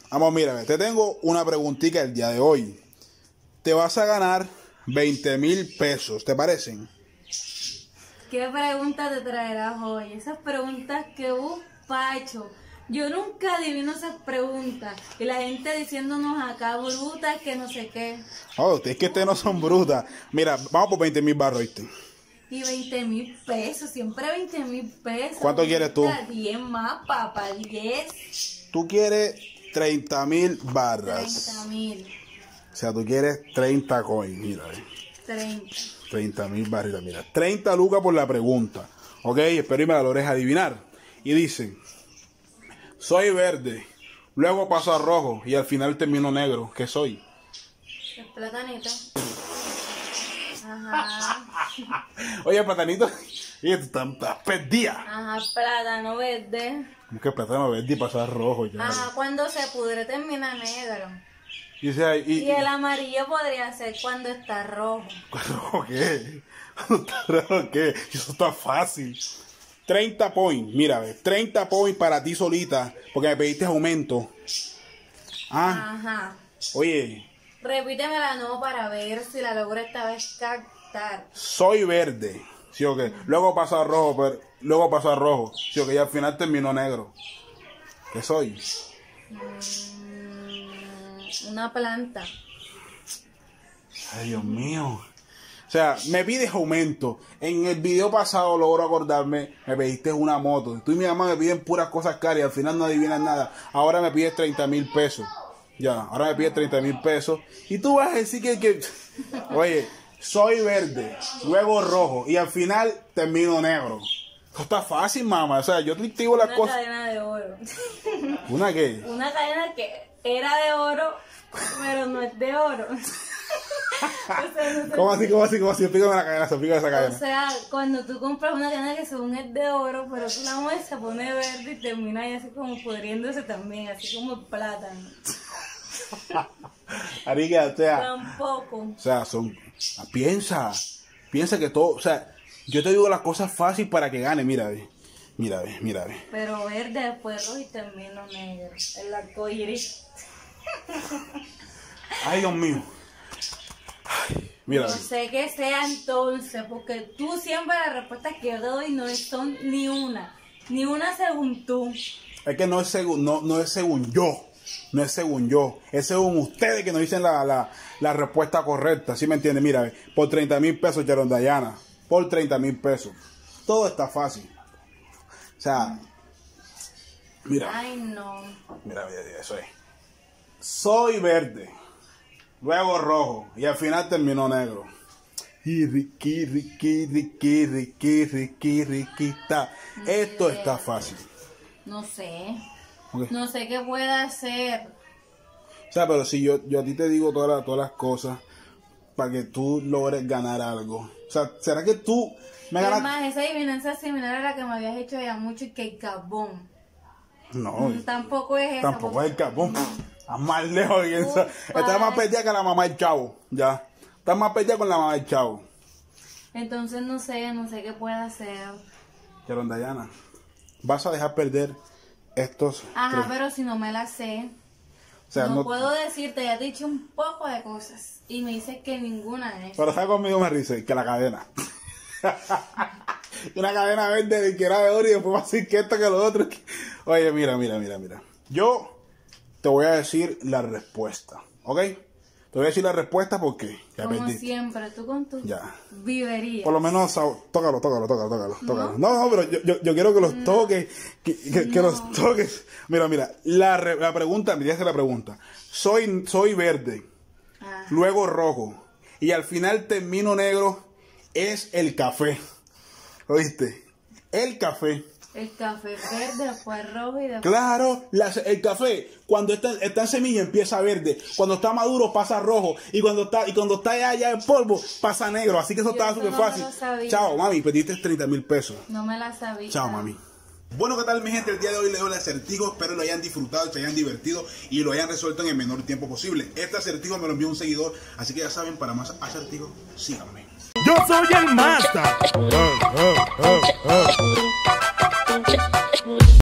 Vamos, mira, te tengo una preguntita el día de hoy. Te vas a ganar 20,000 pesos, ¿te parecen? ¿Qué pregunta te traerás hoy? Esas preguntas que Pacho. Yo nunca adivino esas preguntas. Y la gente diciéndonos acá brutas que no sé qué. Oh, es que ustedes no son brutas. Mira, vamos por 20,000 barros, ¿viste? Y 20,000 pesos, siempre 20,000 pesos. ¿Cuánto quieres tú? 10 más, papá, 10. Tú quieres 30,000 barras. 30,000. O sea, tú quieres 30 coins, mira. 30,000 barritas, mira. 30 lucas por la pregunta. Ok, espero y me la logres adivinar. Y dice, soy verde, luego paso a rojo y al final termino negro. ¿Qué soy? El platanito. Ajá. Oye, platanito, y tú estás perdida. Ajá, plátano verde. ¿Cómo que plátano verde y pasa a rojo? Ya. Ajá, cuando se pudre termina negro. Y el amarillo podría ser cuando está rojo. ¿Rojo qué? ¿Rojo qué? Eso está fácil. 30 points, mira, 30 points para ti solita, porque me pediste aumento. Ah, Ajá. oye. Repítemela no para ver si la logro esta vez captar. Soy verde, ¿sí o qué? Luego pasa a rojo, pero luego pasa a rojo, ¿sí o qué? Y al final terminó negro. ¿Qué soy? Una planta. Ay, Dios mío. O sea, me pides aumento. En el video pasado, logro acordarme, me pediste una moto. Tú y mi mamá me piden puras cosas caras y al final no adivinas nada. Ahora me pides 30,000 pesos. Ya, ahora me pides 30,000 pesos. Y tú vas a decir que... Oye, soy verde, luego rojo y al final termino negro. Esto está fácil, mamá. O sea, yo te digo las cosas... Una cadena de oro. ¿Una qué? Una cadena que era de oro, pero no es de oro. O sea, no ¿Cómo así? Explícame la cadena, explícame esa cadena. O sea, cuando tú compras una cadena que según es de oro, pero tú la mueves, se pone verde y termina ahí así como pudriéndose también, así como el plátano. Ariga, o sea... Tampoco. O sea, piensa que todo, o sea, yo te digo las cosas fáciles para que gane, mira, mira. Pero verde, después rojo y termino negro. El arcoíris. Ay, Dios mío. Ay, mira. No sé qué sea entonces, porque tú siempre las respuestas que yo te doy no son ni una según tú. Es que no es según, no es según yo. No es según yo, es según ustedes que nos dicen la respuesta correcta. ¿Sí me entienden? Mira, por 30,000 pesos, Sharon Dayana. Por 30,000 pesos. Todo está fácil. O sea, mira. Ay, no. Mira, eso es. Soy verde, luego rojo y al final terminó negro. Y riquita. Esto está fácil. No sé. Okay. No sé qué pueda hacer. O sea, pero si yo a ti te digo todas las cosas para que tú logres ganar algo. O sea, ¿será que tú me ganas? Además, esa adivinanza es similar a la que me habías hecho ya mucho y que el carbón. No. Tampoco es esa. Tampoco es el carbón. Está más lejos que esa. Está más perdida que la mamá del chavo. Ya. Está más perdida con la mamá del chavo. Entonces no sé qué pueda hacer. Sharon Dayana, vas a dejar perder estos... Ajá, pero si no me la sé, o sea, no puedo decirte, ya te he dicho un poco de cosas y me dices que ninguna es. Pero ¿sabes conmigo me dice? Que la cadena. Una cadena verde que era de oro y después va a decir que esto que lo otro. Oye, mira. Yo te voy a decir la respuesta, ¿ok? Te voy a decir la respuesta porque ya como perdí. siempre, tú con tu viverías. Por lo menos, tócalo. No, pero yo quiero que los toques, que los toques. Mira, la pregunta, me dice la pregunta. Soy verde, luego rojo, y al final termino negro, es el café. ¿Oíste? El café. El café verde, después rojo y después... Claro, el café cuando está en semilla empieza verde, cuando está maduro pasa rojo y cuando está ya en polvo pasa negro, así que eso estaba súper fácil. Chao, mami, pediste 30,000 pesos. No me la sabía. Chao, mami. Bueno, ¿qué tal mi gente? El día de hoy les doy el acertijo, espero lo hayan disfrutado, se hayan divertido y lo hayan resuelto en el menor tiempo posible. Este acertijo me lo envió un seguidor, así que ya saben, para más acertijos, síganme. Yo soy el Master.